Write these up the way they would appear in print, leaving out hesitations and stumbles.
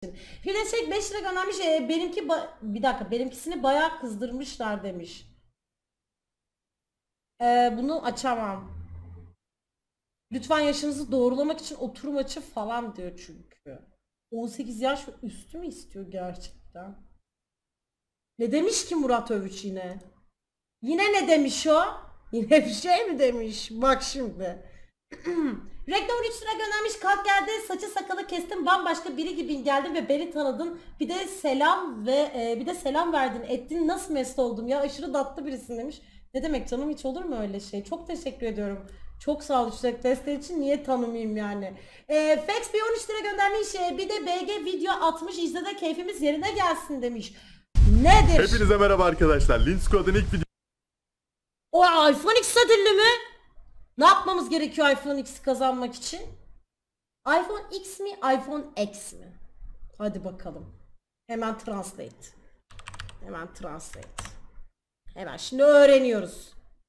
Fileşek 5 lira göndermiş. Bir dakika, benimkisini bayağı kızdırmışlar demiş. Bunu açamam. Lütfen yaşınızı doğrulamak için oturum açı falan diyor çünkü. 18 yaş ve üstü mü istiyor gerçekten? Ne demiş ki Murat Övüç yine? Yine ne demiş o? Yine bir şey mi demiş? Bak şimdi. Reklam 3 lira göndermiş. Kalk geldi, saçı sakalı kestim, bambaşka biri gibi geldin ve beni tanıdın. Bir de selam verdin, ettin, nasıl mest oldum ya, aşırı tatlı birisin demiş. Ne demek canım, hiç olur mu öyle şey? Çok teşekkür ediyorum. Çok sağ ol işte desteği için, niye tanımayayım yani. Fax bir 13 lira göndermiş. Bir de BG video atmış, izle de keyfimiz yerine gelsin demiş. Nedir? Hepinize merhaba arkadaşlar. Linsco'dan ilk video... O iPhone X ödüllü mü? Ne yapmamız gerekiyor iPhone X'i kazanmak için? iPhone X mi, iPhone X mi? Hadi bakalım. Hemen translate. Hemen translate. Hemen şimdi öğreniyoruz.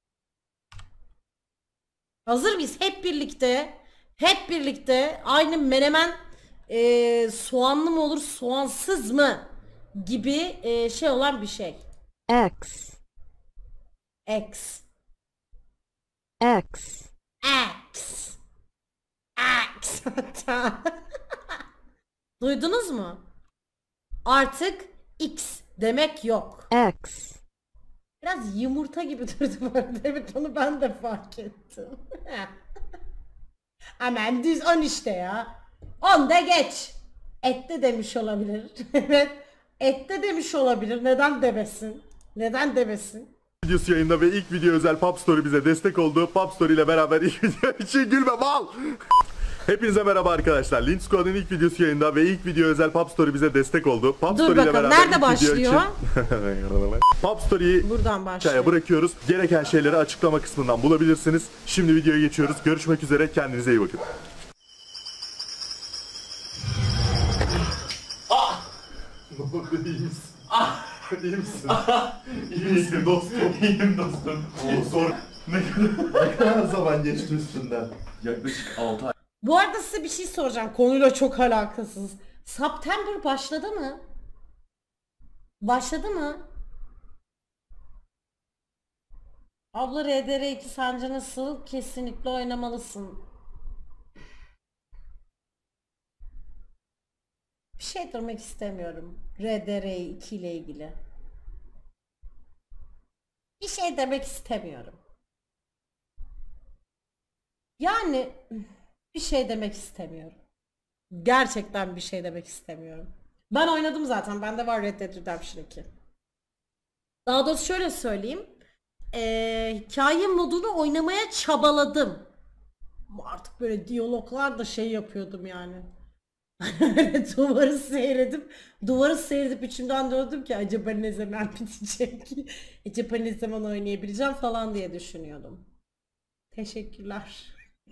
Hazır mıyız? Hep birlikte. Hep birlikte aynı menemen soğanlı mı olur, soğansız mı gibi şey olan bir şey. X X. X X. X. Duydunuz mu? Artık X demek yok. X Biraz yumurta gibi durdu bu arada. Evet, onu ben de fark ettim. Hemen düz 10 işte ya. 10 da geç. Et de demiş olabilir. Evet. Et de demiş olabilir. Neden demesin? Neden demesin? videosu yayında ve ilk video özel Pop Story bize destek oldu. Pop Story ile beraber ilk video için gülme mal. Hepinize merhaba arkadaşlar. Linsco'dan ilk videosu yayında ve ilk video özel Pop Story bize destek oldu. Pop Dur Story ile bakalım, beraber nerede ilk başlıyor? video için Pop Story'yi Buradan başlıyor. aşağıya bırakıyoruz. Gereken şeyleri açıklama kısmından bulabilirsiniz. Şimdi videoya geçiyoruz. Görüşmek üzere. Kendinize iyi bakın. Ne oldu, iyi misin? İyi misin? İyi misin dostum? İyiyim dostum. Zor. Ne kadar zaman geçti üstünden? Yaklaşık 6 ay. Bu arada size bir şey soracağım. Konuyla çok alakasız. September başladı mı? Başladı mı? Abla RDR2 sence nasıl? Kesinlikle oynamalısın. Bir şey demek istemiyorum RDR2 ile ilgili. Bir şey demek istemiyorum. Yani bir şey demek istemiyorum. Gerçekten bir şey demek istemiyorum. Ben oynadım zaten. Bende var Red Dead Redemption 2. Daha doğrusu şöyle söyleyeyim. Hikaye modunu oynamaya çabaladım. Artık böyle diyaloglar da şey yapıyordum yani. Duvarı seyredip içimden döndüm ki acaba ne zaman bitecek? Acaba ne zaman oynayabileceğim falan diye düşünüyordum. Teşekkürler.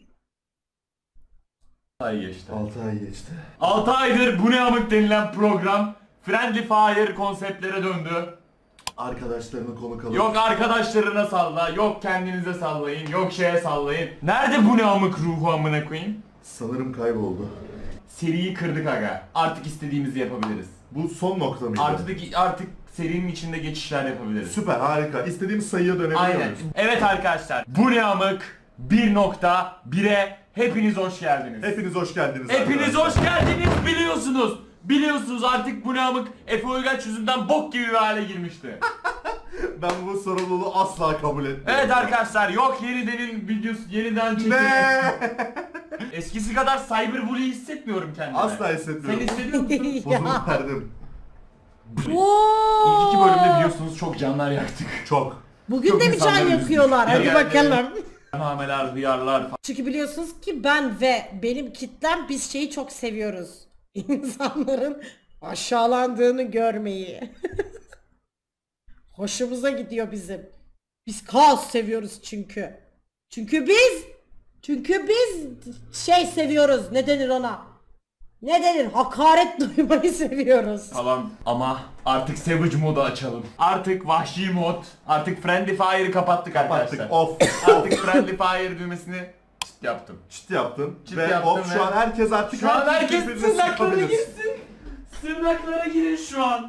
6 ay geçti. 6 ay geçti. 6 aydır bu ne amık denilen program Friendly Fire konseptlere döndü. Arkadaşlarını konuk alıp... Yok arkadaşlarına salla, yok kendinize sallayın, yok şeye sallayın. Nerede bu ne amık ruhu amına koyayım? Sanırım kayboldu. Seriyi kırdık aga. Artık istediğimizi yapabiliriz. Bu son nokta mıydı? Artık serinin içinde geçişler yapabiliriz. Süper, harika. İstediğimiz sayıya dönebiliyor Aynen. muyuz? Evet arkadaşlar. Bu ne amık 1.1'e hepiniz hoş geldiniz. Hepiniz hoş geldiniz. Hepiniz arkadaşlar. hoş geldiniz, biliyorsunuz. Biliyorsunuz artık bu ne amık Efe Uygaç yüzünden bok gibi bir hale girmişti. Ben bu sorumluluğu asla kabul etmiyorum. Evet arkadaşlar, yok yeniden videosu yeniden çekilir. Ne? Eskisi kadar cyberbully hissetmiyorum kendime. Asla hissetmiyorum. Sen hissediyor musun? Bozulup verdim. İlk 2 bölümde biliyorsunuz çok canlar yaktık. Çok. Bugün Çok de mi can insanlar yakıyorlar? Hadi Yani- bakalım. Nameler, hıyarlar falan. Çünkü biliyorsunuz ki ben ve benim kitlem biz şeyi çok seviyoruz. İnsanların aşağılandığını görmeyi. Hoşumuza gidiyor bizim. Biz kaos seviyoruz çünkü. Çünkü biz şey seviyoruz. Ne denir ona? Ne denir? Hakaret duymayı seviyoruz. Falan ama artık Savage modu açalım. Artık vahşi mod, artık Friendly Fire'ı kapattık arkadaşlar. Kapattık. Off. Artık Friendly Fire düğmesini çıt yaptım. Çıt yaptın. Çıt ve yaptım off, şu ve- an herkes artık Şu an herkes birbirine tırnaklarına sıkabilir. girsin. Sığınaklara girin şu an.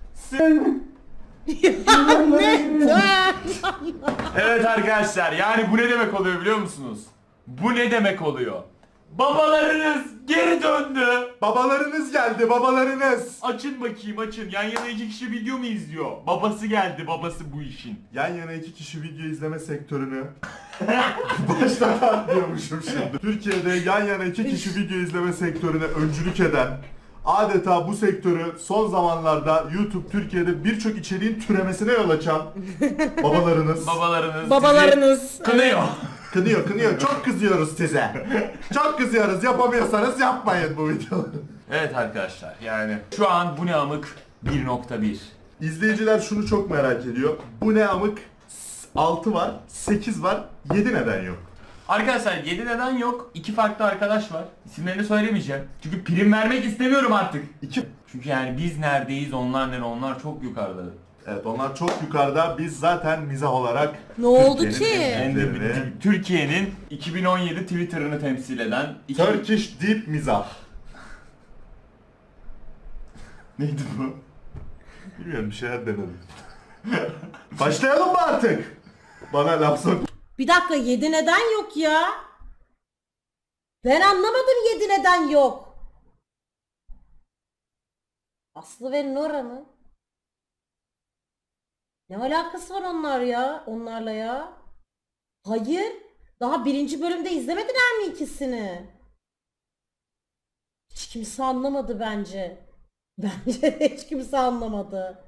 Evet arkadaşlar, yani bu ne demek oluyor biliyor musunuz? Bu ne demek oluyor? Babalarınız geri döndü. Babalarınız geldi, babalarınız. Açın bakayım, açın. Yan yana iki kişi video mu izliyor? Babası geldi, babası bu işin. Yan yana iki kişi video izleme sektörünü baştan anlıyormuşum şimdi. Türkiye'de yan yana iki kişi video izleme sektörüne öncülük eden, adeta bu sektörü son zamanlarda YouTube Türkiye'de birçok içeriğin türemesine yol açan babalarınız. Babalarınız. sizi kınıyor. Kınıyor. Çok kızıyoruz size. Çok kızıyoruz. Yapamıyorsanız yapmayın bu videoları. Evet arkadaşlar, yani şu an bu ne amık 1.1. İzleyiciler şunu çok merak ediyor. Bu ne amık? 6 var, 8 var, 7 neden yok? Arkadaşlar 7 neden yok? 2 farklı arkadaş var. İsimlerini söylemeyeceğim. Çünkü prim vermek istemiyorum artık. 2. Çünkü yani biz neredeyiz, onlar nerede, onlar çok yukarıda. Evet, onlar çok yukarıda. Biz zaten mizah olarak Ne oldu Türkiye'nin ki? en dibini- Türkiye'nin 2017 Twitter'ını temsil eden Turkish Deep Mizah. Neydi bu? Bilmiyorum, bir şeyler denedim. Başlayalım mı artık? Bana laf sok. Bir dakika 7 neden yok ya? Ben anlamadım 7 neden yok. Aslı ve Nora mı? Ne alakası var onlarla ya? Hayır. Daha birinci bölümde izlemediler mi ikisini? Hiç kimse anlamadı bence. Bence hiç kimse anlamadı.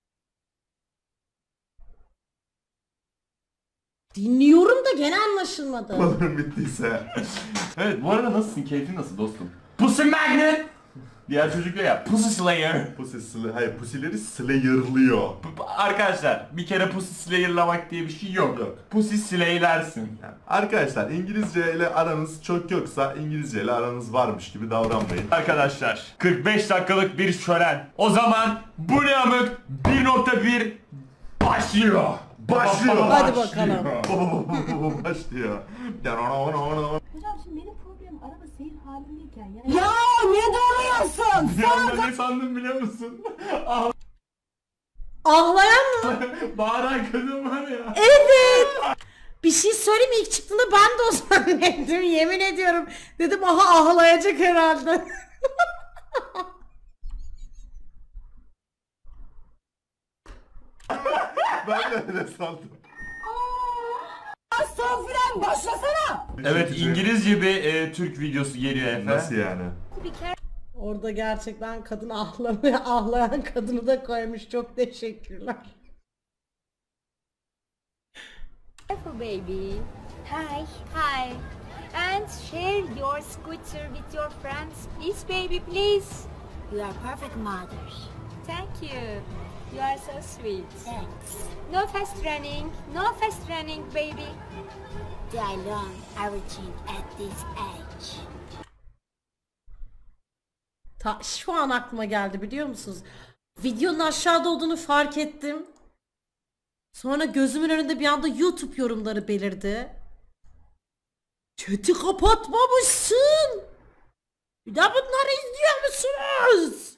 Dinliyorum da gene anlaşılmadı. Balım bittiyse. Evet, bu arada nasılsın? Keyfin nasıl dostum? Pussy Magnet! Diğer çocuk diyor ya, Pussy Slayer. Pusileri slayer'lıyor. Arkadaşlar, bir kere Pussy Slayer'lamak diye bir şey yok. Pussy Slayer'lersin. Yani arkadaşlar, İngilizce ile aranız çok yoksa İngilizce ile aranız varmış gibi davranmayın. Arkadaşlar, 45 dakikalık bir şölen. O zaman bu ne amık 1.1 başlıyor. Hadi bakalım. Başlıyor. Hocam şimdi benim problemim araba seyir halindeyken yani... Ya ne duruyorsun? Bir anda ne sandım biliyor musun? Ağlayan mı? Bağıran kadın var ya. Evet. Bir şey söyleyeyim mi? İlk çıktığında ben de o zannettim. Yemin ediyorum. Dedim aha ağlayacak herhalde. Ben de öyle sandım. Son fren başlasana. Evet, İngilizce bir Türk videosu geliyor Efe. Nasıl yani? Orada gerçekten kadın ağlamaya, ağlayan kadını da koymuş. Çok teşekkürler. Careful baby. Hi. Hi. And share your scooter with your friends. Please baby, please. You are perfect mother. Thank you. You are so sweet. Thanks. No fast running. No fast running baby. I learn everything at this age. Şu an aklıma geldi biliyor musunuz? Videonun aşağıda olduğunu fark ettim. Sonra gözümün önünde bir anda YouTube yorumları belirdi. Chat'i kapatmamışsın. Bir de bunları izliyor musunuz?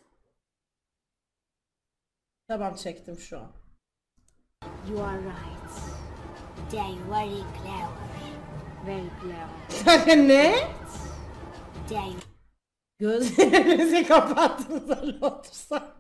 Tamam, çektim şu an. You are right. They very clever. Very clever. Ne? They Gözlerinizi kapattınız öyle otursanız.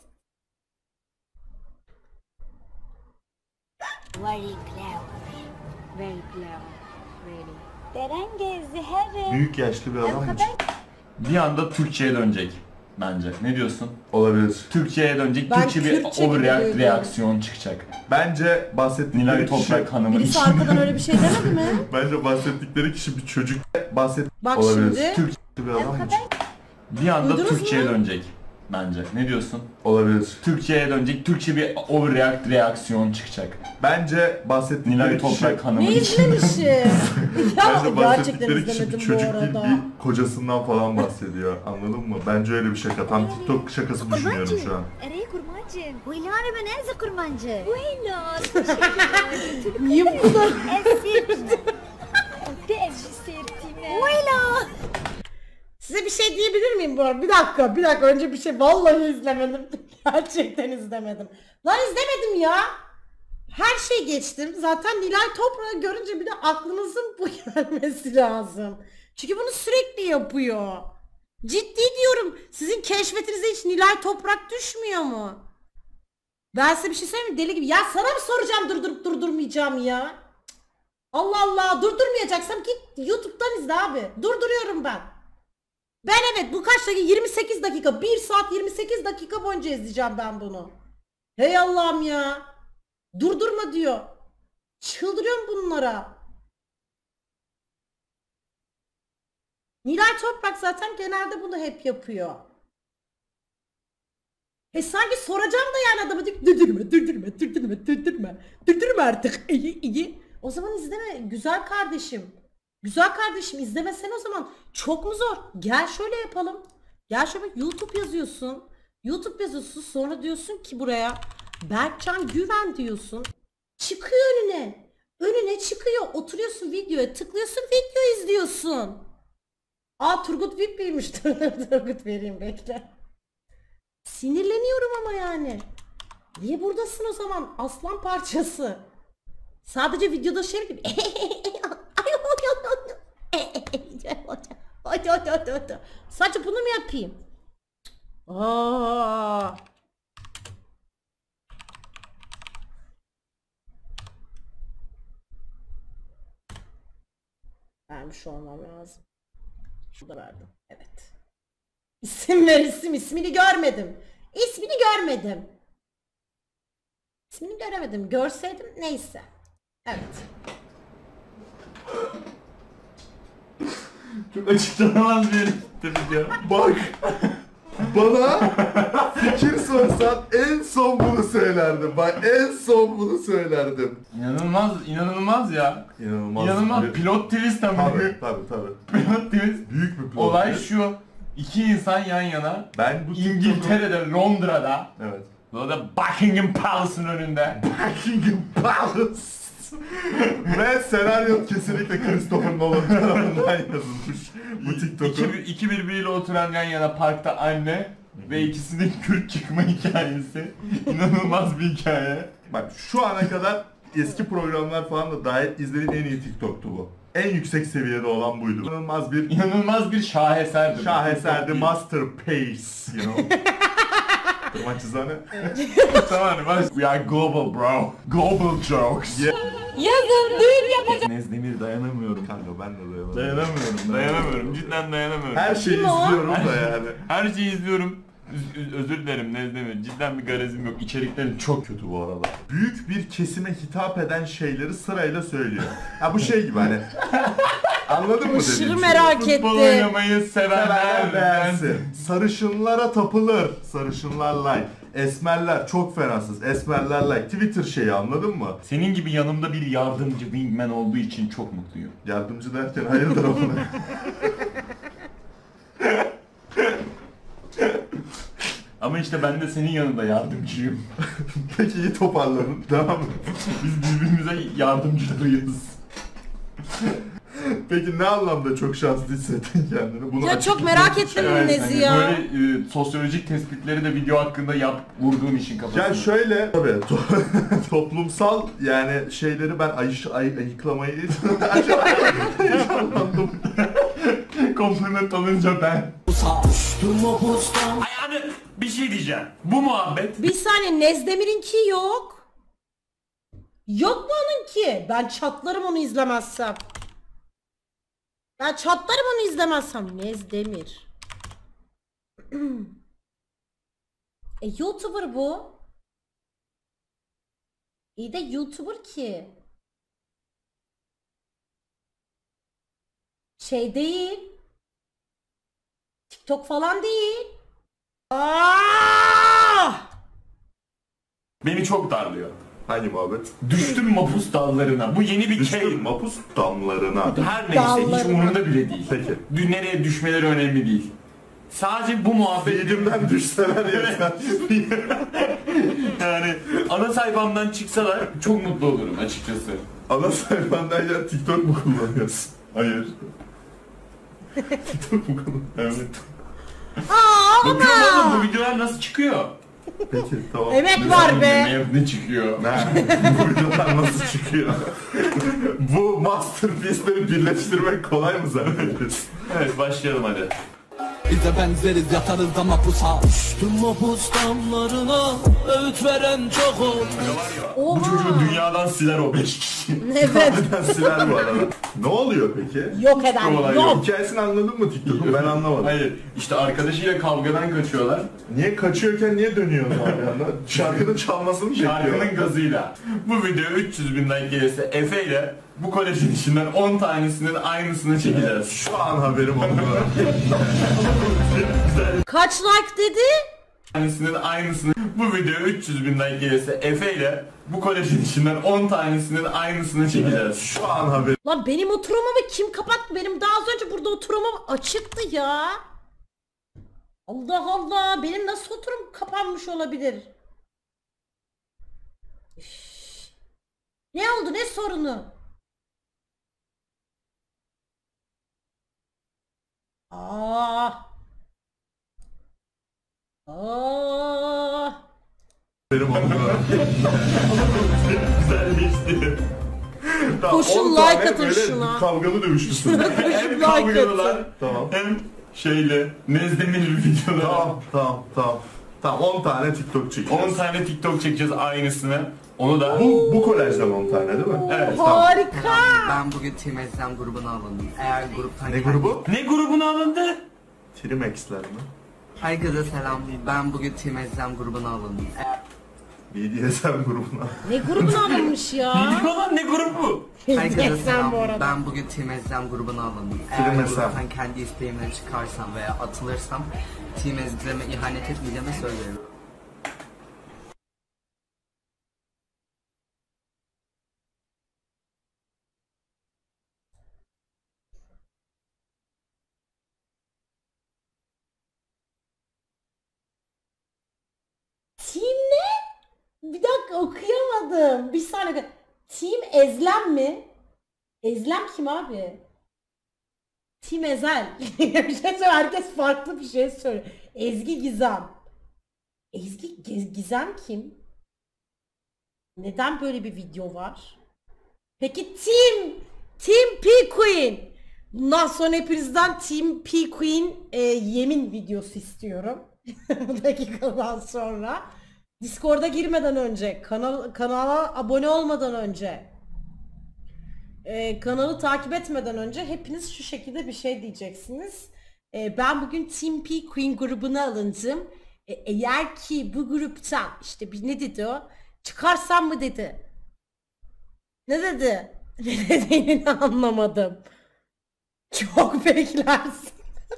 very clever. Very clever. Really. Deren zehri. Büyük yaşlı bir adam için. Bir anda Türkçe'ye dönecek bence. Ne diyorsun? Olabilir. Türkçe'ye dönecek. Ben Türkçe bir Kürtçe gibi overreact duydum. reaksiyon çıkacak. Bence bahsettikleri Nilay kişi... Toprak Hanım'ın Birisi arkadan öyle bir şey demedi mi? Bence bahsettikleri kişi bir çocuk. Bak Olabilir. şimdi. Türkçe bir adam için. Bir anda Duydunuz Türkçe'ye mu? dönecek bence. Ne diyorsun? Olabilir. Türkçe'ye dönecek. Türkçe bir overreact reaksiyon çıkacak. Bence bahsettikleri Nilay kişi... Toprak Hanım'ın Ne izlemişim? Ya Bence gerçekten bahsettikleri kişi bir izlemedim bu çocuk değil, arada. bir kocasından falan bahsediyor. Anladın mı? Bence öyle bir şaka. Tam TikTok şakası düşünüyorum şu an. Arayı kurmancın. ويلا أنا بنعز kurmancı. Wayla. Niye bu kadar? Esirtme. Te ezji sertime. ويلا size bir şey diyebilir miyim bu arada? Bir dakika önce bir şey vallahi izlemedim. Gerçekten izlemedim. Lan izlemedim ya. Her şey geçtim. Zaten Nilay Toprak'ı görünce bir de aklınızın bu gelmesi lazım. Çünkü bunu sürekli yapıyor. Ciddi diyorum. Sizin keşfetinize hiç Nilay Toprak düşmüyor mu? Ben size bir şey söyleyeyim mi? Deli gibi. Ya sana mı soracağım durdurmayacağım ya? Allah Allah, durdurmayacaksam git YouTube'dan izle abi. Durduruyorum ben. Ben evet bu kaç dakika? 28 dakika. 1 saat 28 dakika boyunca izleyeceğim ben bunu. Hey Allah'ım ya. Durdurma diyor. Çıldırıyorum bunlara. Nilay Toprak zaten genelde bunu hep yapıyor. Sanki soracağım da yani adamı durdurma artık iyi. O zaman izleme güzel kardeşim. Güzel kardeşim izlemesen o zaman çok mu zor? Gel şöyle yapalım. Gel şöyle YouTube yazıyorsun. YouTube yazıyorsun sonra diyorsun ki buraya Berkcan Güven diyorsun. Çıkıyor önüne. Önüne çıkıyor. Oturuyorsun videoya tıklıyorsun video izliyorsun. Aa Turgut Vip'iymiş. Turgut vereyim bekle. Sinirleniyorum ama yani. Niye buradasın o zaman aslan parçası? Sadece videoda şey gibi. Sadece bunu mu yapayım? Aa. Vermiş olmam lazım. Şurada verdim. Evet. İsim ver isim. İsmini görmedim. İsmini görmedim. İsmini göremedim. Görseydim neyse. Evet. Çok açıklanamaz bir tabii ya. Bak. Bana fikir sorsan en son bunu söylerdim. Bak en son bunu söylerdim. İnanılmaz ya. İnanılmaz. Pilot twist ama. Tabii. Pilot twist. Büyük bir pilot. Olay şu. İki insan yan yana. Ben bu İngiltere'de, Londra'da. Evet. Burada Buckingham Palace'ın önünde. Buckingham Palace. Ve senaryo kesinlikle Christopher Nolan tarafından yazılmış. Bu TikTok'u. İki birbiriyle oturan yan yana parkta anne ve ikisinin Kürt çıkma hikayesi. İnanılmaz bir hikaye. Bak şu ana kadar eski programlar falan da dahil izlediğim en iyi TikTok'tu bu. En yüksek seviyede olan buydu. İnanılmaz bir şaheserdi. Şaheserdi, masterpiece, you know. Tırmançızane. Tamam, we are global bro. Global jokes. Yeah. Yazın düğün yapacağım. Nezdemir dayanamıyorum. Kanka ben de dayanamıyorum. Dayanamıyorum. Cidden dayanamıyorum. Her şeyi izliyorum da yani. Her şeyi izliyorum. Özür dilerim Nezdemir. Cidden bir garezim yok. İçeriklerin çok kötü bu arada. Büyük bir kesime hitap eden şeyleri sırayla söylüyor. Ha bu şey gibi hani. Anladın mı Aşırı dediğim merak Futbol ettim. oynamayı sevenler beğensin. Sarışınlara tapılır. Sarışınlar like. Esmerler çok fenasız. Esmerler like. Twitter şeyi anladın mı? Senin gibi yanımda bir yardımcı wingman olduğu için çok mutluyum. Yardımcı derken hayırdır amına. Ama işte ben de senin yanında yardımcıyım. Peki iyi toparladın. Devam et. Biz birbirimize yardımcılarıyız. Peki ne anlamda çok şanslı hissettin kendini? Bunu Ya çok merak ettim bu Nezi ya. Böyle sosyolojik tespitleri de video hakkında vurduğun işin kafasına. Ya şöyle tabii toplumsal yani şeyleri ben ayıklamayı heyecanlandım. Kompliment alınca ben. Yani bir şey diyeceğim. Bu muhabbet. Bir saniye Nezdemir'inki yok. Yok mu onunki? Ben çatlarım onu izlemezsem. Ben çatlarım onu izlemezsem. Nezdemir. YouTuber bu. İyi de YouTuber ki. Şey değil. TikTok falan değil. Aa! Beni çok darlıyor. Hangi muhabbet? Düştüm mapus dallarına. Bu yeni bir Düştüm keyif. mapus damlarına. Her neyse hiç Dallarına. umurumda bile değil. Peki. Nereye düşmeleri önemli değil. Sadece bu muhabbet... Feedimden düşseler yeter. Yani ana sayfamdan çıksalar çok mutlu olurum açıkçası. Ana sayfandan ya TikTok mu kullanıyorsun? Hayır. Evet. Aa Bakıyorum oğlum bu ama. videolar nasıl çıkıyor? Peki tamam. Emek var be. Ne çıkıyor? Bu videolar nasıl çıkıyor? Bu masterpiece'leri birleştirmek kolay mı zannediyorsun? Evet başlayalım hadi. Bize benzeriz yatarız da mapusa. Düştüm mapus damlarına, öğüt veren çok oldu. Bu Oha. çocuğu dünyadan siler o 5 kişi. Evet. Harbiden siler bu arada. Ne oluyor peki? Yok eden olay yok. Hikayesini anladın mı TikTok'un? Ben anlamadım. Hayır işte arkadaşıyla kavgadan kaçıyorlar. Niye kaçıyorken niye dönüyor o anda? Şarkının çalmasını mı bekliyor? Şarkının gazıyla. Bu video 300 bin like gelirse Efe ile bu kolejin içinden 10 tanesinin aynısını çekeceğiz. Şu an haberim oldu. Kaç like dedi? Tanesinin aynısını. Bu video 300 bin like gelirse Efe ile bu kolejin içinden 10 tanesinin aynısını çekeceğiz. Şu an haberim. Lan benim oturumamı kim kapattı? Benim daha az önce burada oturumam açıktı ya. Allah Allah. Benim nasıl oturum kapanmış olabilir? Üf. Ne oldu? Ne sorunu? Aa. Aa. Haberim oldu. Güzelleşti. Tamam, Koşun 10 like tane atın böyle şuna. Kavgalı dövüşlüsün. Hem like kavgalılar atın. Tamam. hem şeyle Nezdemir videolar. Tamam 10 tane TikTok çekeceğiz. 10 tane TikTok çekeceğiz aynısını. Onu da Bu kolajdan 10 tane değil mi? evet tamam. Harika. Ben bugün Team Ezlem grubuna alındım. Eğer gruptan... Ne grubu? Ne grubuna alındı? Trimex'ler mi? Herkese selam. Ben bugün Team Ezlem grubuna alındım. BDSM grubuna. Ne grubuna alınmış ya? Neydi falan ne grubu? Herkese Sen selam. bu arada. Ben bugün Team Ezlem grubuna alındım. Team Eğer Ezlem. gruptan kendi isteğimle çıkarsam veya atılırsam Team Ezlem'e ihanet etmeyeceğime söz veriyorum. Team ne? Bir dakika okuyamadım. Bir saniye. Team Ezlem mi? Ezlem kim abi? Team Ezel. Bir şey söyle. Herkes farklı bir şey söylüyor. Ezgi Gizem. Gizem kim? Neden böyle bir video var? Peki Team P Queen. Bundan sonra hepinizden Team P Queen yemin videosu istiyorum. Bu dakikadan sonra. Discord'a girmeden önce, kanala abone olmadan önce, kanalı takip etmeden önce hepiniz şu şekilde bir şey diyeceksiniz. Ben bugün Team P Queen grubuna alındım. Eğer ki bu gruptan işte ne dedi o? Çıkarsam mı dedi. Ne dedi? Ne dediğini anlamadım. Çok beklersin.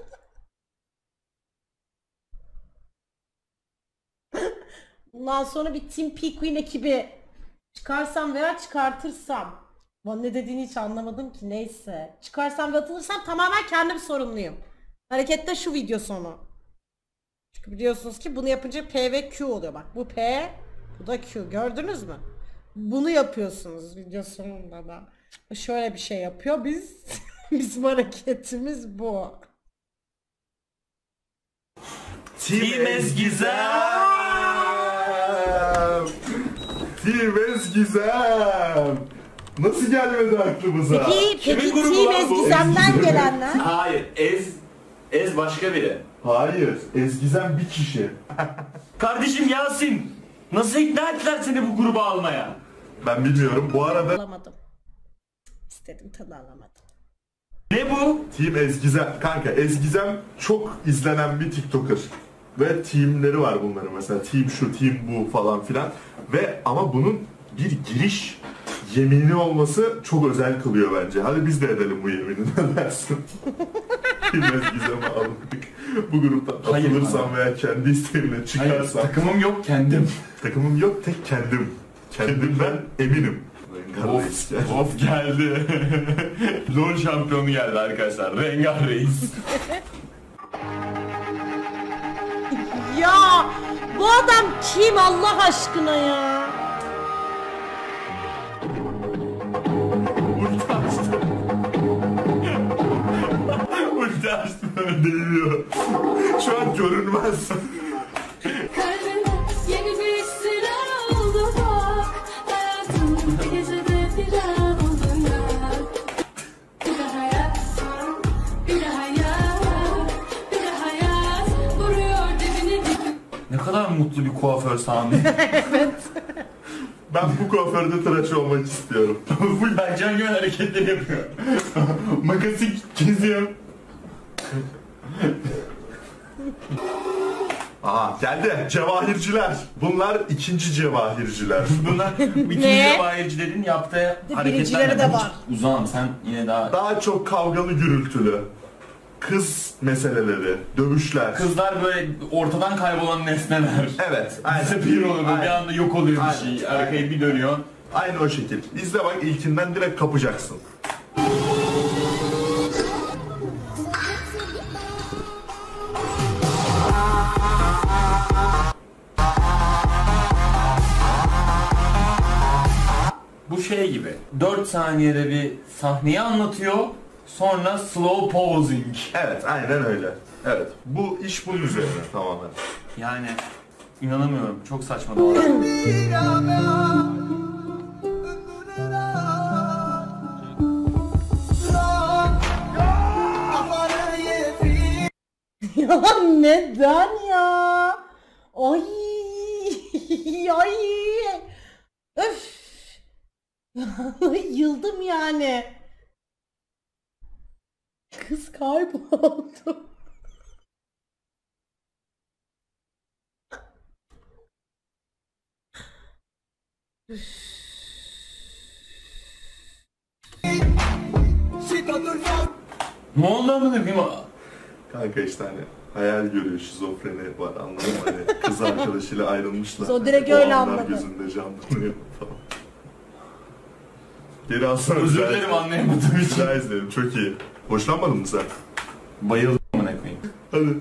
Bundan sonra bir Team P Queen ekibi çıkarsam veya çıkartırsam. Lan ne dediğini hiç anlamadım ki, neyse. Çıkarsam ve atılırsam tamamen kendim sorumluyum. Harekette şu video sonu. Çünkü biliyorsunuz ki bunu yapınca P ve Q oluyor. Bak bu P, bu da Q. Gördünüz mü? Bunu yapıyorsunuz video sonunda da. Şöyle bir şey yapıyor. Bizim hareketimiz bu. Team Ezgizem. Team Ezgizem. Nasıl gelmedi aklımıza? Peki Kimin grubu Team lan bu? Ezgizem'den gelenler. Hayır Ez başka biri. Hayır. Ezgizem bir kişi. Kardeşim Yasin. Nasıl ikna ettiler seni bu gruba almaya? Ben bilmiyorum. Bu arada Alamadım. İstedim tadı alamadım. Ne bu? Team Ezgizem. Kanka Ezgizem çok izlenen bir TikToker. Ve teamleri var bunların mesela. Team şu, team bu falan filan. Ve ama bunun bir giriş yemini olması çok özel kılıyor bence. Hadi biz de edelim bu yemini, ne dersin? Team Ezgizem'e alındık. Bu gruptan Hayır, atılırsam veya kendi isteğimle çıkarsam. Takımım yok kendim. Takımım yok, tek kendim. Kendimden eminim. Of, of geldi. LoL şampiyonu geldi arkadaşlar. Rengar Reis. Ya bu adam kim Allah aşkına ya? Ulti açtı. Ulti Aynen değiyor. Şu an görünmez. Yeni bir silah oldu bak. Hayatım bir gecede filan oldun ya. Bir daha hayat, bir daha hayat, bir daha hayat. Vuruyor dibine dibine. Ne kadar mutlu bir kuaför Sami. Ben bu kuaförde tıraş olmak istiyorum. Full Berkcan Güven hareketleri yapıyor. Makası geziyor. Aha geldi. Cevahirciler. Bunlar ikinci cevahirciler. Bunlar ikinci Ne? cevahircilerin yaptığı Biricileri hareketler. de var. Uzağım sen yine daha... Daha çok kavgalı gürültülü. Kız meseleleri, dövüşler. Kızlar böyle ortadan kaybolan nesneler. Evet. Aynen. Disappear oluyor böyle, bir Aynen. anda yok oluyor bir Aynen. şey. Arkayı bir dönüyor. Aynı o şekil. İzle bak, ilkinden direkt kapacaksın. Bu şey gibi. 4 saniyede bir sahneyi anlatıyor. Sonra slow pausing. Evet, aynen öyle. Evet. Bu iş bunun üzerine tamamen. Yani inanamıyorum. Çok saçma doğru. Ya neden ya? Ay. Ay. Öf. Yıldım yani. Kız kayboldu. Ne oldu amına koyayım? Kanka işte hani hayal görüyor, şizofreni var, anladın mı? Hani kız arkadaşıyla ayrılmışlar. O direkt O öyle anlar anladı. gözünde canlanıyor falan. Geri alsana. Özür bir daha dilerim izle. anlayamadığım Bir için. daha izleyelim, çok iyi. Hoşlanmadın mı sen? Bayıldım amına koyayım. Hadi.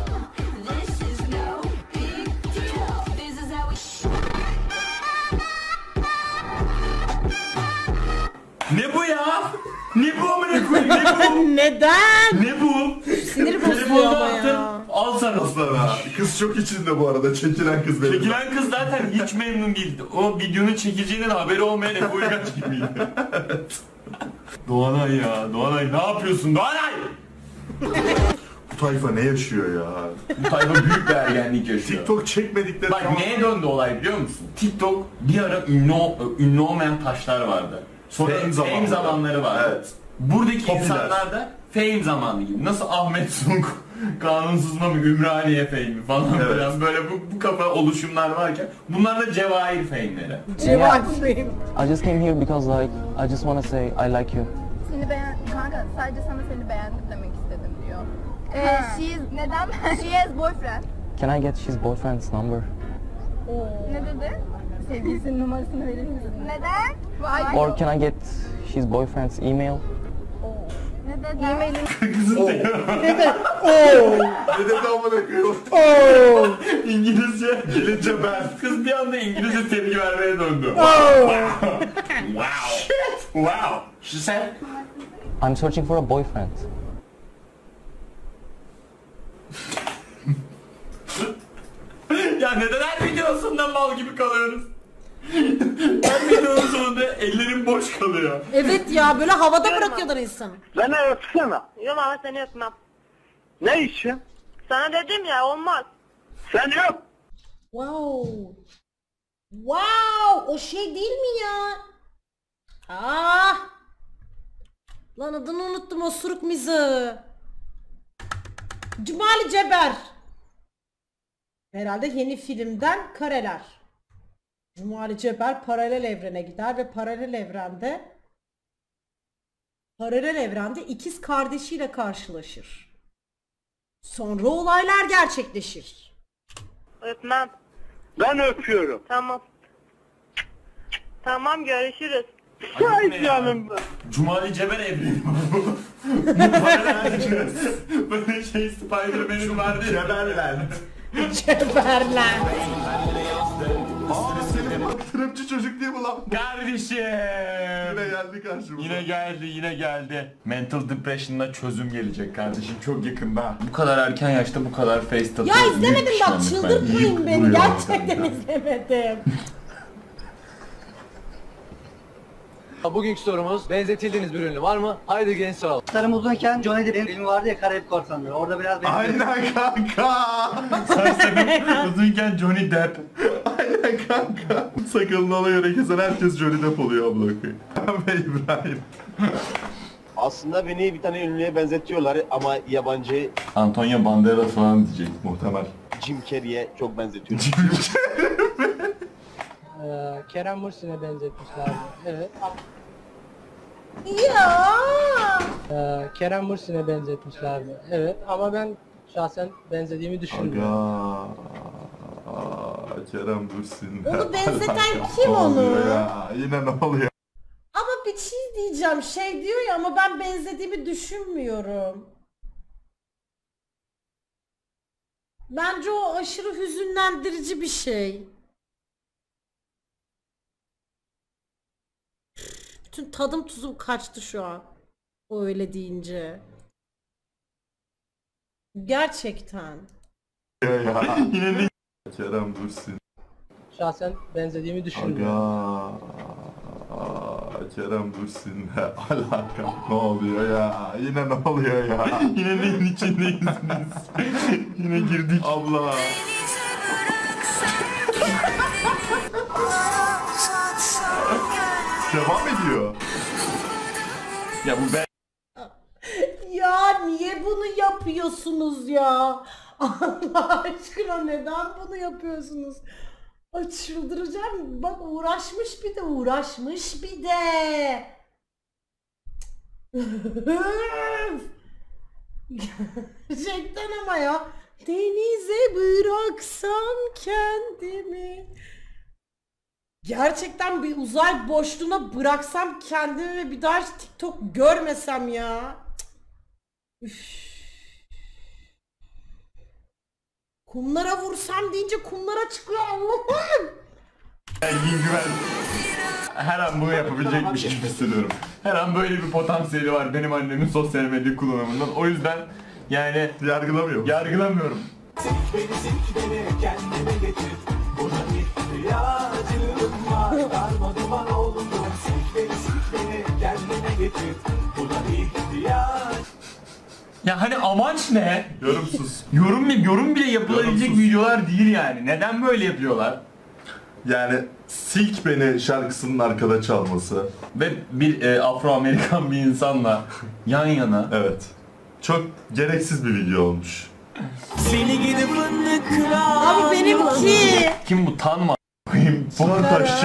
Ne bu ya? Ne bu amına koyayım? Ne bu? Neden? Ne bu? Sinir bozuyor Telefonu ama attım. ya. Al sana. Aslan ha. Kız çok içinde bu arada. Çekilen kız benim. Çekilen kız zaten hiç memnun değildi. O videonun çekileceğinin haberi olmayan Efe Uygaç gibiydi. Doğanay ya. Doğanay ne yapıyorsun? Doğanay! Bu tayfa ne yaşıyor ya? Bu tayfa büyük bir ergenlik yaşıyor. TikTok çekmedikleri Bak neye döndü olay biliyor musun? TikTok bir ara ünlü olmayan taşlar vardı. Sonra fame zamanları vardı. Evet. Buradaki Popüler. insanlar da fame zamanı gibi. Nasıl Ahmet Sunk, kanunsuzma mı, Ümraniye fame'i falan Evet. filan böyle bu kafa oluşumlar varken bunlar da Cevahir fame'leri. Cevahir'im. I just came here because like I just want to say I like you. Seni kanka sadece sana seni beğendim demek istedim diyor. Neden? She has boyfriend. Can I get his boyfriend's number? Ne dedi? Sevgilisinin numarasını verir misin? Neden? Why? Or can I get his boyfriend's email? Ne dedi? E-mailini Ne dedi amına koyayım? İngilizce. Gelince ben. Kız bir anda İngilizce tepki vermeye döndü. Wow. Wow. She said. I'm searching for a boyfriend. Ya neden her videosunda mal gibi kalıyoruz? Her videonun sonunda ellerim boş kalıyor. Evet ya böyle havada bırakıyorlar insanı. Beni öpsene. Yok ama seni öpmem. Ne için? Sana dedim ya olmaz. Sen öp. Wow. Wow, o şey değil mi ya? Ah. Lan adını unuttum, osuruk mizahı. Cumali Ceber. Herhalde yeni filmden kareler. Cumali Ceber paralel evrene gider ve paralel evrende ikiz kardeşiyle karşılaşır. Sonra olaylar gerçekleşir. Öpmem. Ben öpüyorum. Tamam. Tamam görüşürüz. Ay canım. Cumali Ceber evreni bu. Bu paralel böyle şey Spider-Man'in vardı ya. Ceberland. Ceberler. Baktırımcı çocuk değil mi lan? Kardeşim. Yine geldi karşımıza. Yine geldi. Mental depression'da çözüm gelecek kardeşim çok yakında. Bu kadar erken yaşta bu kadar face tattoo. Ya izlemedim bak, çıldırtmayın beni. Gerçekten izlemedim. Bugünkü sorumuz benzetildiğiniz bir ünlü var mı? Haydi genç soralım. Sarım uzunken Johnny Depp'in filmi vardı ya, Karayip Korsanları. Orada biraz Aynen kanka. Saçlarım uzunken Johnny Depp. Aynen kanka. Sakalını ona göre kesen herkes Johnny Depp oluyor abla koyayım. Ve İbrahim. Aslında beni bir tane ünlüye benzetiyorlar ama yabancı Antonio Banderas falan diyecek. Muhtemel. Jim Carrey'e çok benzetiyorlar. Kerem Bürsin'e benzetmişlerdi. Evet. Ya. Kerem Bürsin'e benzetmişlerdi. Evet ama ben şahsen benzediğimi düşünmüyorum. Aga. Kerem Bürsin. Onu benzeten kim onu? Ya? Yine ne oluyor? Ama bir şey diyeceğim. Şey diyor ya, ama ben benzediğimi düşünmüyorum. Bence o aşırı hüzünlendirici bir şey. Bütün tadım tuzum kaçtı şu an. O öyle deyince. Gerçekten. Ya. Yine ne? Kerem Bürsin. Şahsen benzediğimi düşünmüyorum. Aga. Kerem Bürsin. Ne alaka? Ne oluyor ya? Yine ne oluyor ya? Yine neyin içindeyiz biz? Yine girdik. Abla. Devam ediyor. Ya bu ben... Ya niye bunu yapıyorsunuz ya? Allah aşkına neden bunu yapıyorsunuz? Ay çıldıracağım. Bak uğraşmış bir de, uğraşmış bir de. Gerçekten ama ya. Denize bıraksam kendimi. Gerçekten bir uzay boşluğuna bıraksam kendimi ve bir daha hiç TikTok görmesem ya. Üff. Kumlara vursam deyince kumlara çıkıyor Allah'ım. Her an bunu yapabilecekmiş gibi hissediyorum. Her an böyle bir potansiyeli var benim annemin sosyal medya kullanımından. O yüzden yani yargılamıyorum. Ya hani amaç ne? Yorumsuz. Yorum bile yapılabilecek Yorumsuz. videolar değil yani. Neden böyle yapıyorlar? Yani Silk Beni şarkısının arkada çalması. Ve bir Afro-Amerikan bir insanla yan yana. Evet. Çok gereksiz bir video olmuş. Seni gidip fındık kırar. Abi benimki. Kim bu? Tan mı? Tan Taşçı.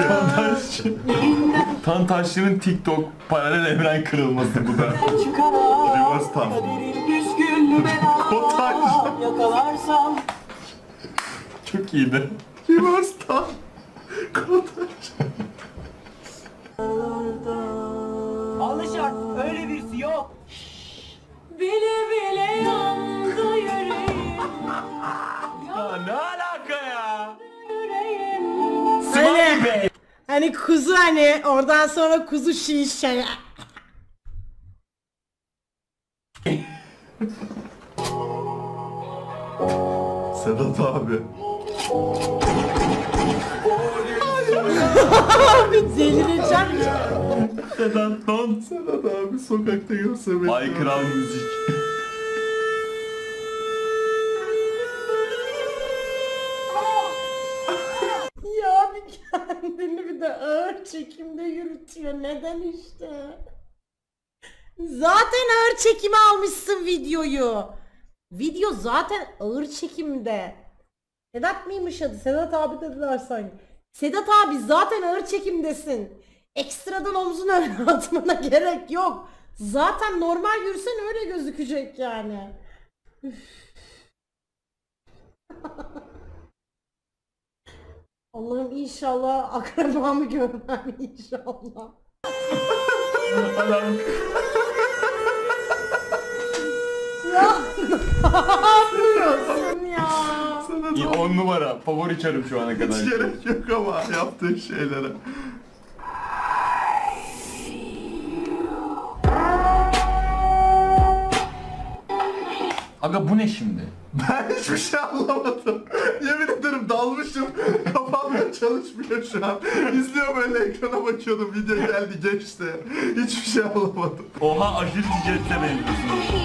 Tan Taşçı'nın TikTok paralel evren kırılması bu da. Reverse Tan. Kotaş. Yakalarsam. Çok iyiydi. Reverse Tan. Kotaş. Alışar öyle birisi yok. Bile bile yandı yüreğim. Ya ne alaka ya? Hani kuzu, hani oradan sonra kuzu şiş. Sedat abi. Abi delireceğim ya. Sedat Don. Sedat abi sokakta görse beni. Ay kral müzik. Ya bir kendini bir de ağır çekimde yürütüyor. Neden işte? Zaten ağır çekime almışsın videoyu. Video zaten ağır çekimde. Sedat mıymış adı? Sedat abi dediler sanki. Sedat abi zaten ağır çekimdesin. Ekstradan omzunu öne atmana gerek yok. Zaten normal yürüsen öyle gözükecek yani. Allah'ım inşallah akrabamı görmem inşallah. Ya ne yapıyorsun ya. 10 numara. Favori çarım şu ana kadar. Hiç gerek yok ama yaptığın şeylere. Aga bu ne şimdi? Ben hiçbir şey anlamadım. Yemin ederim dalmışım. Kafamda çalışmıyor şu an. İzliyorum böyle ekrana bakıyordum. Video geldi geçti. Hiçbir şey anlamadım. Oha aşırı Ciget'e benziyorsun.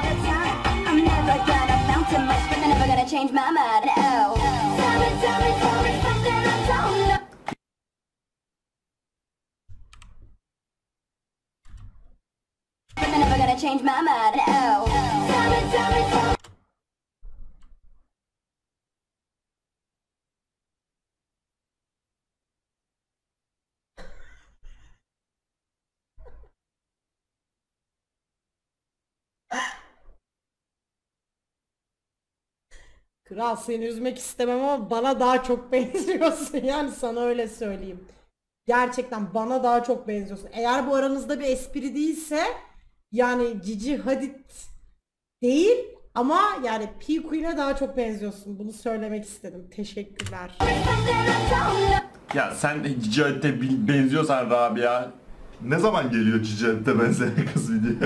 Kral seni üzmek istemem ama bana daha çok benziyorsun yani sana öyle söyleyeyim. Gerçekten bana daha çok benziyorsun. Eğer bu aranızda bir espri değilse yani Gigi Hadid değil ama yani P Queen'e daha çok benziyorsun. Bunu söylemek istedim. Teşekkürler. Ya sen de Ciget'e benziyorsan Rabia. Ne zaman geliyor Ciget'e benzeyen kız video?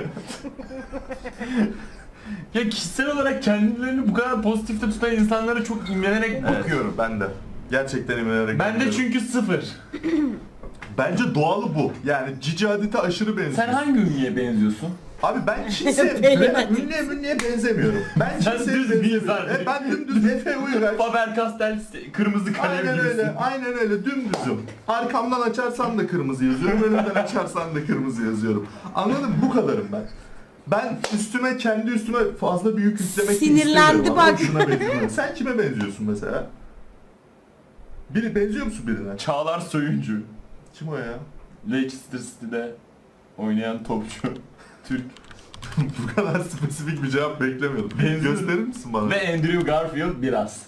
Ya kişisel olarak kendilerini bu kadar pozitifte tutan insanlara çok imrenerek bakıyorum. Ben de. Gerçekten imrenerek Ben de çünkü sıfır. Bence doğalı bu. Yani Gigi Hadid'e aşırı benziyor. Sen hangi ünlüye benziyorsun? Abi ben ünlüye benzemiyorum. Ben düz bir insan. Ben dümdüz Efe Uygar. Faber-Castell kırmızı kalem Aynen gibisin. öyle, aynen öyle dümdüzüm. Arkamdan açarsan da kırmızı yazıyorum, önümden açarsan da kırmızı yazıyorum. Anladın mı? Bu kadarım ben. Ben kendi üstüme fazla büyük yüklemek Sinirlendi bak. Şuna benziyorum. Sen kime benziyorsun mesela? Benziyor musun birine? Çağlar Söyüncü. Kim o ya? Leicester City'de oynayan topçu. Türk. Bu kadar spesifik bir cevap beklemiyordum. Gösterir misin bana? Ve Andrew Garfield biraz.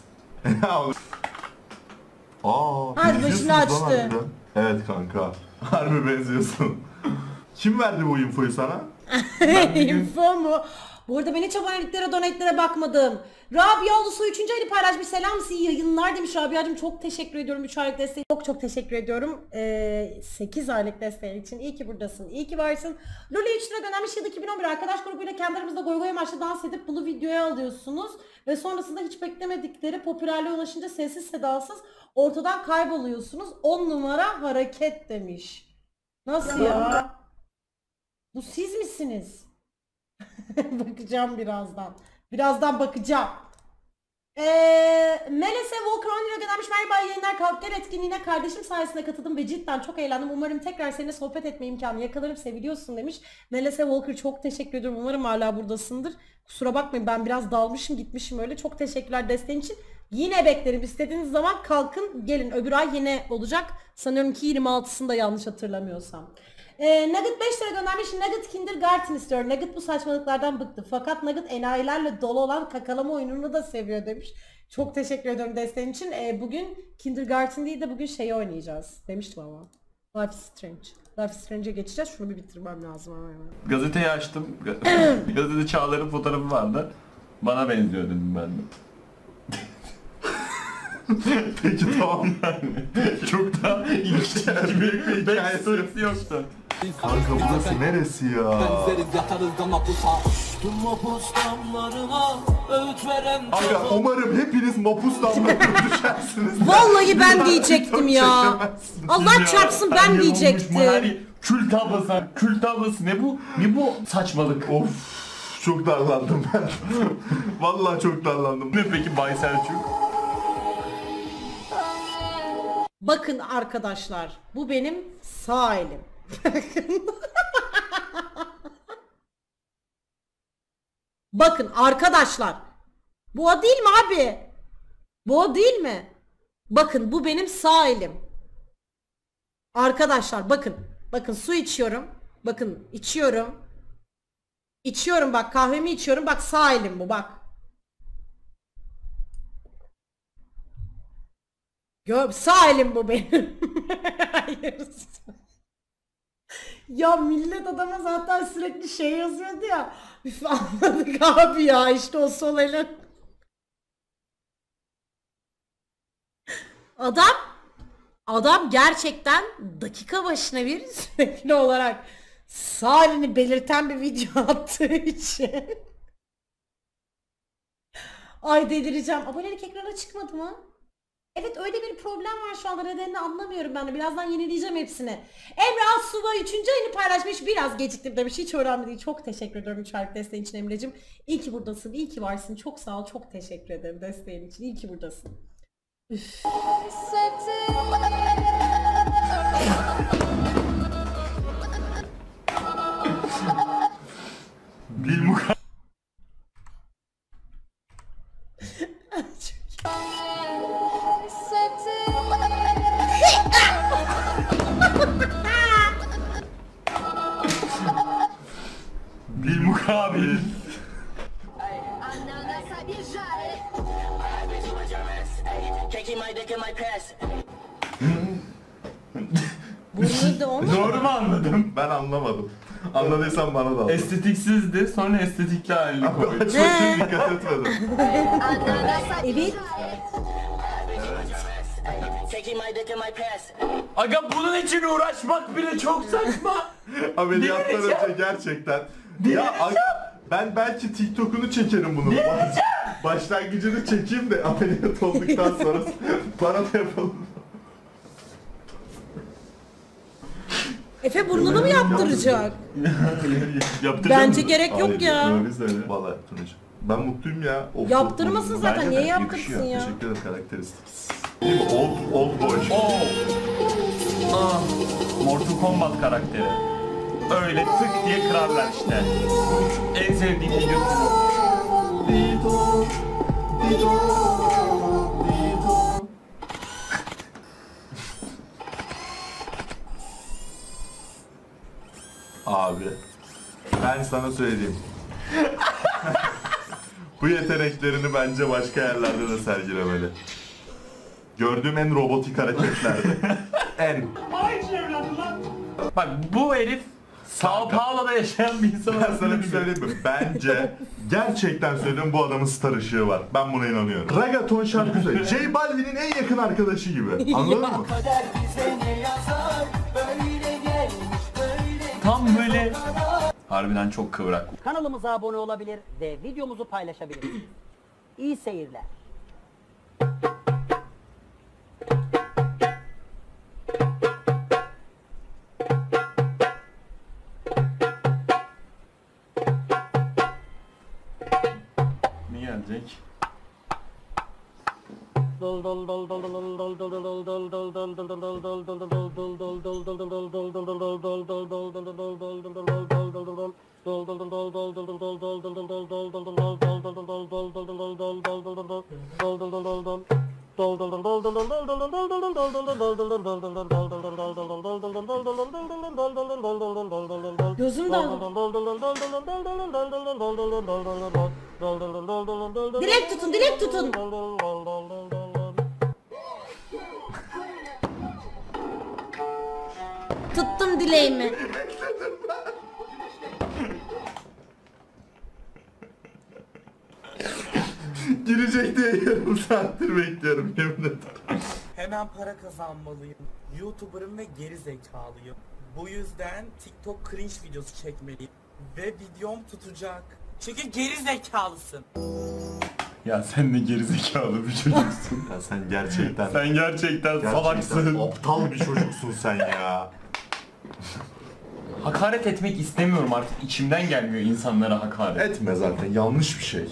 Hadi başını açtı. Evet kanka. Harbi benziyorsun. Kim verdi bu infoyu sana? Info mu? Bu arada ben hiç aboneliklere, donate'lere bakmadım. Rabia Ulusoy 3. ayını paylaşmış. Selam size, iyi yayınlar demiş Rabia'cığım. Çok teşekkür ediyorum 3 aylık desteği. Çok teşekkür ediyorum. 8 aylık desteğin için. İyi ki buradasın. İyi ki varsın. Loli 3 lira göndermiş. Yıl 2011 arkadaş grubuyla kendi aramızda goy goy maçta dans edip bunu videoya alıyorsunuz. Ve sonrasında hiç beklemedikleri popülerliğe ulaşınca sessiz sedasız ortadan kayboluyorsunuz. 10 numara hareket demiş. Nasıl ya? Bu siz misiniz? Bakacağım birazdan. Birazdan bakacağım. Melese Walker 10 lira göndermiş. Merhaba yayınlar, kalk gel etkinliğine kardeşim sayesinde katıldım ve cidden çok eğlendim. Umarım tekrar seninle sohbet etme imkanı yakalarım, seviliyorsun demiş. Melese Walker çok teşekkür ediyorum. Umarım hala buradasındır. Kusura bakmayın ben biraz dalmışım gitmişim öyle. Çok teşekkürler desteğin için. Yine beklerim. İstediğiniz zaman kalkın gelin. Öbür ay yine olacak. Sanıyorum ki 26'sında yanlış hatırlamıyorsam. Nugget 5 lira göndermiş. Nugget Kindergarten istiyor. Nugget bu saçmalıklardan bıktı. Fakat Nugget enayilerle dolu olan kakalama oyununu da seviyor demiş. Çok teşekkür ediyorum desteğin için. Bugün Kindergarten değil de bugün şeyi oynayacağız. Demiştim ama. Life is Strange. Life is Strange'e geçeceğiz. Şunu bir bitirmem lazım ama hemen. Gazeteyi açtım. Gazetede Çağlar'ın fotoğrafı vardı. Bana benziyor dedim ben de. Peki tamam. Çok da ilginç bir hikayesi yoktu. Kanka burası neresi ya? Benzeriz yatarız da mapusa. Tüm mapus damlarına öğüt veren. Aga umarım hepiniz mapus damlarına düşersiniz. Vallahi ben diyecektim ya. Allah çarpsın ben diyecektim. Kül tablası, kül tablası ne bu? Ne bu saçmalık? Of çok darlandım ben. Vallahi çok darlandım. Ne peki Bay Selçuk? Bakın arkadaşlar, bu benim sağ elim. Bakın arkadaşlar, bu o değil mi abi? Bu o değil mi? Bakın bu benim sağ elim. Arkadaşlar bakın, bakın su içiyorum. Bakın içiyorum. İçiyorum bak, kahvemi içiyorum. Bak sağ elim bu bak. Sağ elim bu benim. Hayır. Ya millet adama zaten sürekli şey yazıyordu ya. Üf anladık abi ya işte o sol elin. Adam gerçekten dakika başına bir sürekli olarak sağ elini belirten bir video attığı için. Ay delireceğim. Abonelik ekrana çıkmadı mı? Evet öyle bir problem var şu anda, nedenini anlamıyorum ben de. Birazdan yenileyeceğim hepsini. Emre Assuba 3. ayını paylaşmış. Biraz geciktim demiş. Hiç önemli değil. Çok teşekkür ediyorum 3 aylık desteğin için Emre'cim. İyi ki buradasın. İyi ki varsın. Çok sağ ol. Çok teşekkür ederim desteğin için. İyi ki buradasın. Üff. Bilmuka. Bilmukabil. Doğru mu anladım? Ben anlamadım. Anladıysan bana da anlat. Estetiksizdi, sonra estetikli halini koydu. Çok dikkat etmedim. Evet. Aga bunun için uğraşmak bile çok saçma. Ameliyattan önce gerçekten. Ya aga ben belki TikTok'unu çekerim bunun. Başlangıcını çekeyim de ameliyat olduktan sonra bana da yapalım. Efe burnunu mu yaptıracak? Bence gerek yok ya. Vallahi yaptıracağım. Ben mutluyum ya. Yaptırmasın zaten. Niye yaptırsın ya? Teşekkür ederim, karakteristik. Old boy. Mortal Kombat karakteri. Öyle tık diye kırarlar işte. En sevdiğim videosu. Abi ben sana söyleyeyim. Bu yeteneklerini bence başka yerlerde de sergilemeli. Gördüğüm en robotik hareketlerdi. En. Bak bu herif Sao Paulo'da yaşayan bir insan. Ben sana bir söyleyeyim mi? Bence gerçekten söylüyorum, bu adamın star ışığı var. Ben buna inanıyorum. Ragaton şarkı söylüyor. J Balvin'in en yakın arkadaşı gibi. Anladın mı? Tam böyle harbiden çok kıvrak. Kanalımıza abone olabilir ve videomuzu paylaşabilirsiniz. İyi seyirler. Ne gelecek? Gözüm daldı. Dilek tutun, dilek tutun. Tuttum dileğimi. Girecek diye yarım saattir bekliyorum, yemin ederim. Hemen para kazanmalıyım. YouTuber'ım ve geri zekalıyım. Bu yüzden TikTok cringe videosu çekmeliyim. Ve videom tutacak. Çünkü geri zekalısın. Ya sen ne gerizekalı bir çocuksun. Ya sen gerçekten... Sen gerçekten salaksın. Aptal bir çocuksun sen ya. Hakaret etmek istemiyorum artık. İçimden gelmiyor insanlara hakaret. Etme zaten, yanlış bir şey.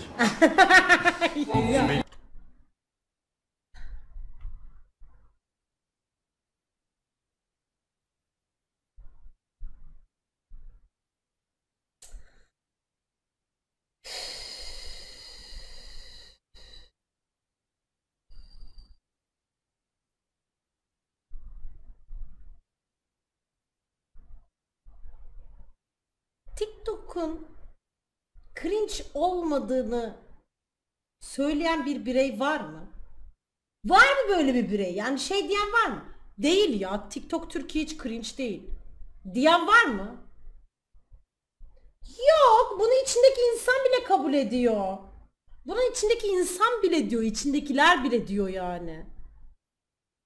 TikTok'un cringe olmadığını söyleyen bir birey var mı? Var mı böyle bir birey? Yani şey diyen var mı? Değil ya, TikTok Türkiye hiç cringe değil diyen var mı? Yok, bunu içindeki insan bile kabul ediyor. Bunun içindeki insan bile diyor, içindekiler bile diyor yani.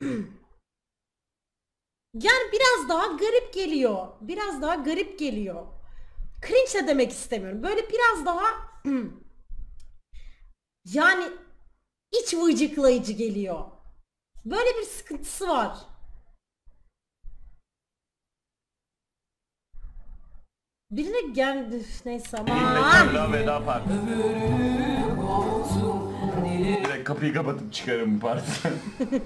Yani biraz daha garip geliyor. Biraz daha garip geliyor. Cringe de demek istemiyorum. Böyle biraz daha yani iç vıcıklayıcı geliyor. Böyle bir sıkıntısı var. Birine geldi neyse ama. Bekarlığa veda partisi. Direkt kapıyı kapatıp çıkarım bu partiden.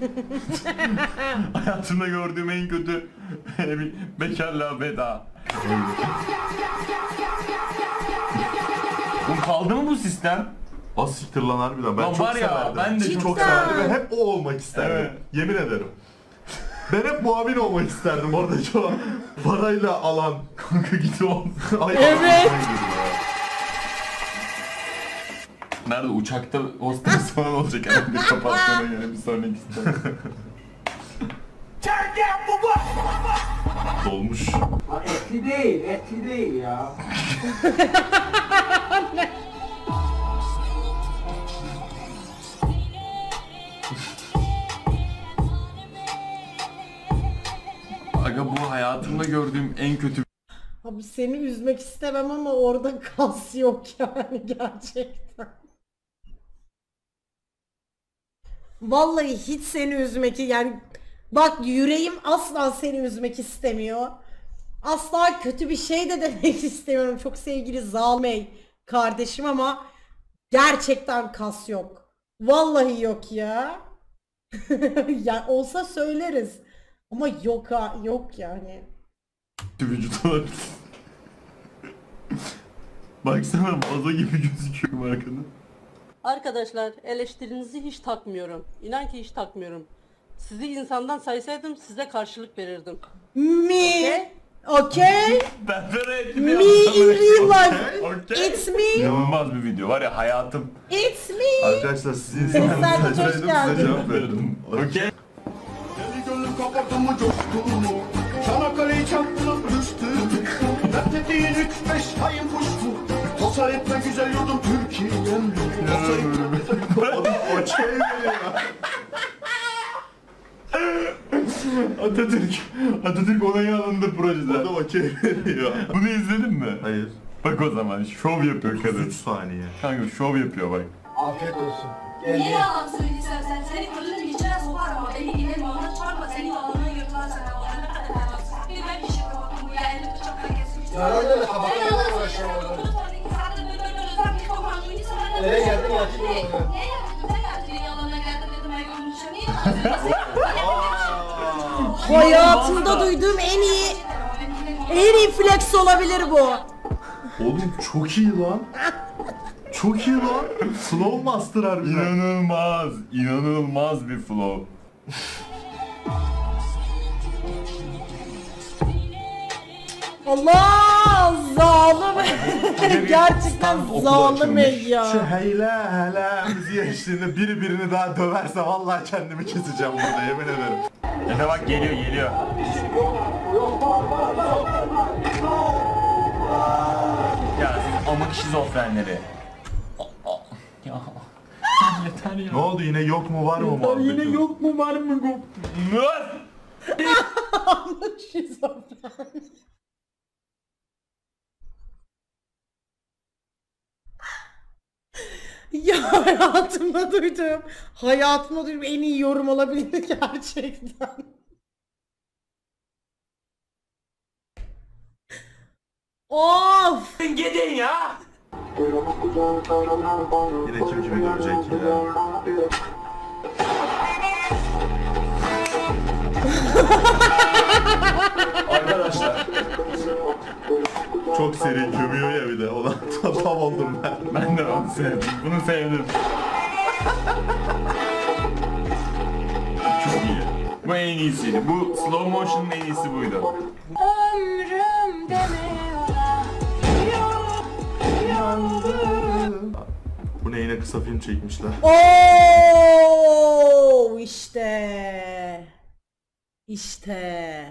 Hayatımda gördüğüm en kötü bir bekarlığa veda. Bu kaldı mı bu sistem? Az siktir lan harbiden. Ben Lan çok var ya, severdim. ben de çok severdim ve hep o olmak isterdim. Yemin ederim. Ben hep muavin olmak isterdim oradaki o parayla alan. Kanka git ol. Evet. Nerede? Uçakta hostes falan olacak herhalde kapattığına göre bir sonraki sistem. Dolmuş. Etli değil ya. Aga bu hayatımda gördüğüm en kötü. Abi seni üzmek istemem ama orada kas yok yani gerçekten. Vallahi hiç seni üzmek yani bak yüreğim asla seni üzmek istemiyor. Asla kötü bir şey de demek istemiyorum. Çok sevgili Zalmey kardeşim ama gerçekten kas yok. Vallahi yok ya. Ya olsa söyleriz. Ama yok ha, yok yani. Vücut olarak. Baksana vazo gibi gözüküyor arkada. Arkadaşlar eleştirinizi hiç takmıyorum. İnan ki hiç takmıyorum. Sizi insandan saysaydım size karşılık verirdim. Me? Okay? Ben böyle Me in real life. It's me. İnanılmaz bir video var ya hayatım. It's me. Arkadaşlar sizi insanlar Hoş saçsaydım size geldin. cevap verirdim. Okey. Deli gönlüm kapattı mı coştu mu? Çanakkale'yi çarptılar düştü. Reddettiğin 3-5 ayın kuştu. Tosar etme güzel yurdum Türkiye'm. Tosar etme güzel yurdum. Okey veriyor. Atatürk onayı alındı projede. O da okey veriyor. Bunu izledin mi? Hayır. Bak o zaman şov yapıyor kadın. 3 saniye. Kanka şov yapıyor bak. Afiyet olsun. Niye yalan söyleyeceğim sen? Seni fırının içine sokarım ama beni yine bağına çarpma seni yalanına yırtlar sana. Bir ben kişi kapattım bu ya elini bıçakla kesmiştim. Ya öyle de kapatmaya uğraşıyorum orada. Nereye geldin ya? Niye geldin? Sen geldin yalanına geldin dedim ben yorulmuşum. Niye yalan? Hayatımda duyduğum en iyi flex olabilir bu. Oğlum çok iyi lan. Çok iyi lan. Slow Master harbiden. İnanılmaz. İnanılmaz bir flow. Allah zalim. Gerçekten zalim Şu ya. hele hele müziği eşliğinde biri birini daha döverse vallahi kendimi keseceğim burada yemin ederim. Efe bak geliyor geliyor. Ya siz amık şizofrenleri. Ya. Yeter ya. Ne oldu yine yok mu var mı muhabbeti? Yine yok mu var mı koptu? Şizofren. Ya hayatımda duyduğum en iyi yorum olabilir gerçekten. Of! Gidin ya! Yine kim kimi görecek ya? Arkadaşlar. Çok seri gömüyor ya bir de. Ona tam oldum ben. Ben de onu sevdim. Bunu sevdim. Çok iyi. Bu en iyisiydi. Bu slow motion'ın en iyisi buydu. Ömrüm deme Bu ne yine kısa film çekmişler. Oo işte. İşte.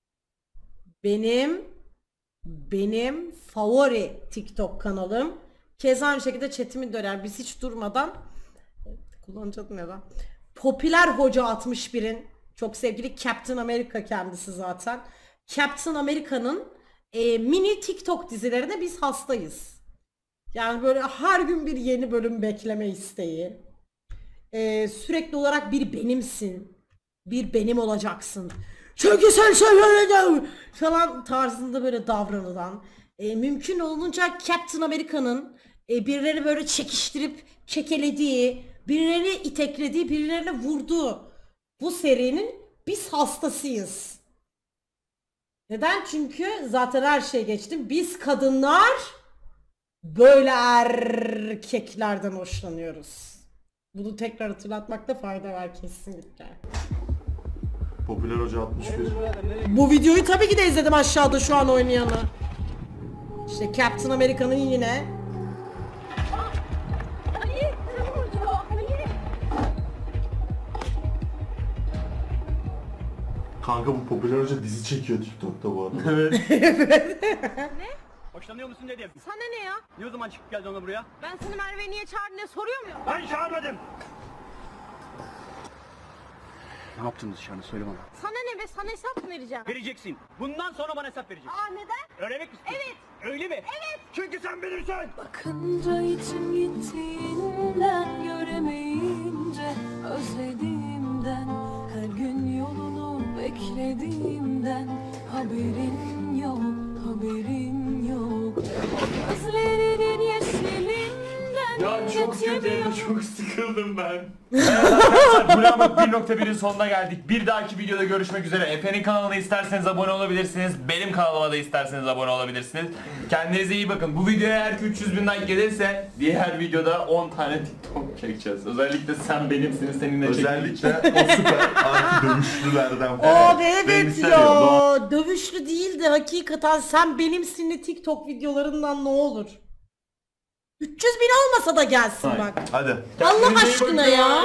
Benim favori TikTok kanalım. Keza aynı şekilde chatimi döner. Biz hiç durmadan kullanacağım ya da. Popüler Hoca 61'in Çok sevgili Captain America kendisi zaten. Captain America'nın mini TikTok dizilerine biz hastayız. Yani böyle her gün bir yeni bölüm bekleme isteği. Sürekli olarak bir benimsin. Bir benim olacaksın. Çünkü sen söyle falan tarzında böyle davranılan. Mümkün olunca Captain America'nın birileri böyle çekiştirip kekelediği, birilerini iteklediği, birilerine vurduğu bu serinin biz hastasıyız. Neden? Çünkü zaten her şey geçtim. Biz kadınlar böyle erkeklerden hoşlanıyoruz. Bunu tekrar hatırlatmakta fayda var kesinlikle. Popüler Hoca 61. Bu videoyu tabii ki de izledim aşağıda şu an oynayanı. İşte Captain America'nın yine. Kanka bu Popüler Hoca dizi çekiyor TikTok'ta bu arada. Evet. Hoşlanıyor musun dedim. Sana ne ya? Ne o zaman çıkıp geldin ona buraya? Ben seni Merve'ye niye çağırdın diye soruyor muyum? Ben çağırmadım. Ne yaptın dışarıda söyle bana. Sana ne be? Sana hesap mı vereceğim? Vereceksin. Bundan sonra bana hesap vereceksin. Aa neden? Öğrenmek istiyorsun. Evet. Öyle mi? Evet. Çünkü sen benimsin. Bakınca içim gittiğinden göremeyince özlediğimden her gün yolunu beklediğimden haberin yok, haberin yok. Gözlerinin yeşilinden Ya çok kötü, çok sıkıldım ben. Arkadaşlar Bulamık 1.1'in sonuna geldik. Bir dahaki videoda görüşmek üzere. Efe'nin kanalına isterseniz abone olabilirsiniz. Benim kanalıma da isterseniz abone olabilirsiniz. Kendinize iyi bakın. Bu videoya eğer ki 300.000 like gelirse diğer videoda 10 tane TikTok çekeceğiz. Özellikle sen benimsin, seninle özellikle o süper anti dövüşlülerden falan. Abi evet Benimsel ya. Dövüşlü değil de hakikaten sen benimsinli TikTok videolarından ne olur? 300.000 olmasa da gelsin bak. Hadi. Allah aşkına ya.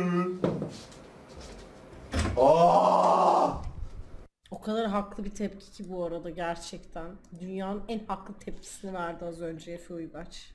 O kadar haklı bir tepki ki bu arada gerçekten. Dünyanın en haklı tepkisini verdi az önce Efe Uygaç.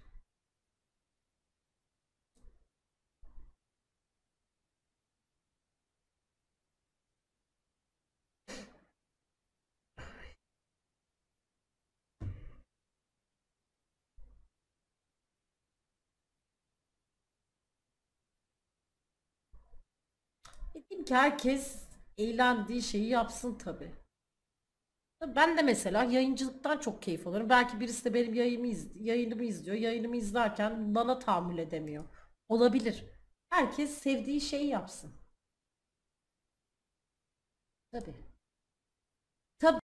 Dedim ki herkes eğlendiği şeyi yapsın tabi. Ben de mesela yayıncılıktan çok keyif alıyorum. Belki birisi de benim yayınımı izliyor. Yayınımı izlerken bana tahammül edemiyor. Olabilir. Herkes sevdiği şeyi yapsın. Tabi.